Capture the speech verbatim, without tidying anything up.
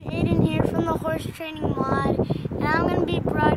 Aiden here from the Horse Training Mod, and I'm going to be broadcasting